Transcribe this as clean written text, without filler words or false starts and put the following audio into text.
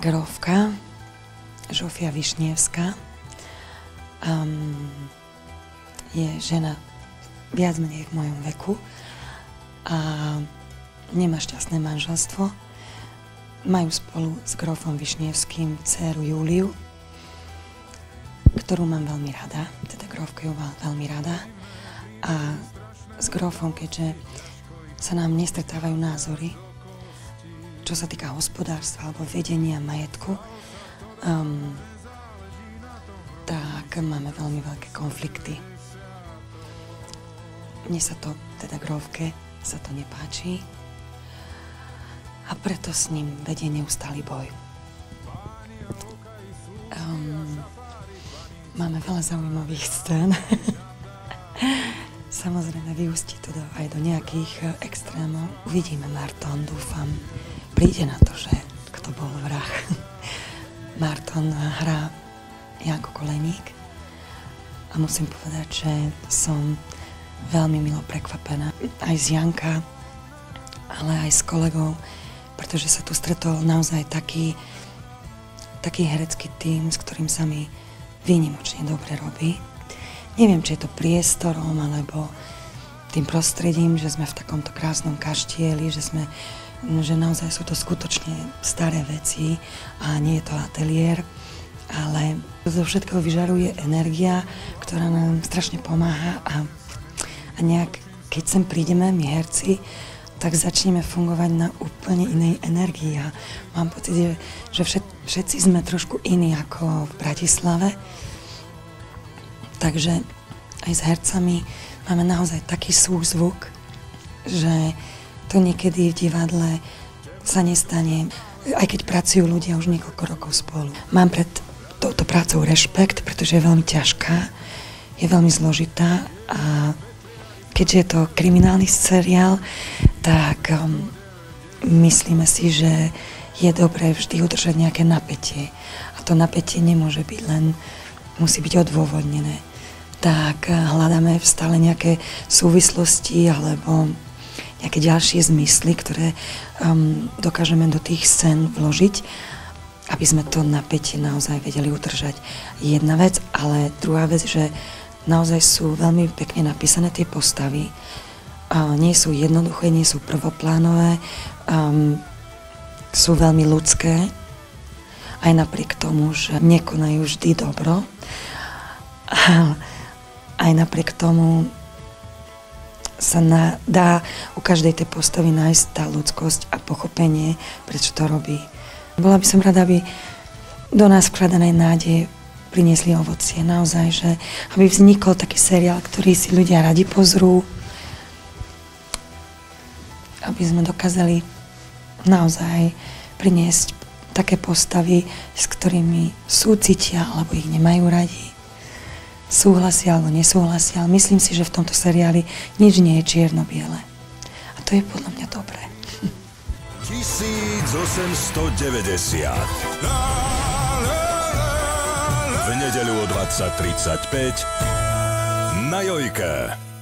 grófka Žofia Višnievská. Je žena viac menej v mojom veku a nemá šťastné manželstvo. Majú spolu s grófom Višnievským dcéru Júliu, ktorú mám veľmi rada, teda grófka ju mám veľmi rada. A s grófom, keďže sa nám nestretávajú názory, čo sa týka hospodárstva alebo vedenia majetku, tak máme veľmi veľké konflikty. Mne sa to, teda grófke, sa to nepáči a preto s ním vedie neustály boj. Máme veľa zaujímavých scén. Samozrejme, vyústi to aj do nejakých extrémov. Uvidíme, Marton, dúfam, príde na to, že kto bol vrah. Marton hrá Janko Koleník a musím povedať, že som veľmi milo prekvapená. Aj z Janka, ale aj s kolegou, pretože sa tu stretol naozaj taký herecký tím, s ktorým sa mi výnimočne dobre robí. Neviem, či je to priestorom, alebo tým prostredím, že sme v takomto krásnom kaštieli, že naozaj sú to skutočne staré veci a nie je to ateliér, ale zo všetkého vyžaruje energia, ktorá nám strašne pomáha a nejak, keď sem prídeme, my herci, tak začneme fungovať na úplne inej energii a mám pocit, že všetci sme trošku iní ako v Bratislave. Takže aj s hercami máme naozaj taký súzvuk, že to niekedy v divadle sa nestane, aj keď pracujú ľudia už niekoľko rokov spolu. Mám pred touto prácou rešpekt, pretože je veľmi ťažká, je veľmi zložitá a keďže je to kriminálny seriál, tak myslíme si, že je dobré vždy udržať nejaké napätie. A to napätie nemôže byť len, musí byť odôvodnené. Tak hľadáme stále nejaké súvislosti alebo nejaké ďalšie zmysly, ktoré dokážeme do tých scén vložiť, aby sme to napätie naozaj vedeli udržať. Jedna vec, ale druhá vec, že naozaj sú veľmi pekne napísané tie postavy. Nie sú jednoduché, nie sú prvoplánové, sú veľmi ľudské, aj napriek tomu, že nekonajú vždy dobro. Aj napriek tomu sa dá u každej tej postavy nájsť tá ľudskosť a pochopenie, prečo to robí. Bola by som rada, aby do nás vkladanej nádeje priniesli ovocie. Naozaj, že aby vznikol taký seriál, ktorý si ľudia radi pozrú, aby sme dokázali naozaj priniesť také postavy, s ktorými súcitia alebo ich nemajú radi. Súhlasia alebo nesúhlasia, ale myslím si, že v tomto seriáli nič nie je čierno-biele. A to je podľa mňa dobré. 1890. V nedeľu o 20:35 na Jojke.